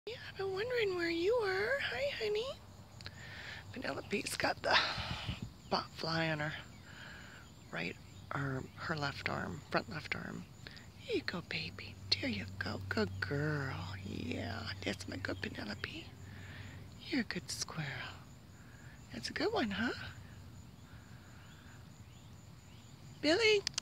Yeah, I've been wondering where you were. Hi, honey. Penelope's got the botfly on her right arm, her left arm, front left arm. Here you go, baby. There you go. Good girl. Yeah, that's my good Penelope. You're a good squirrel. That's a good one, huh? Billy?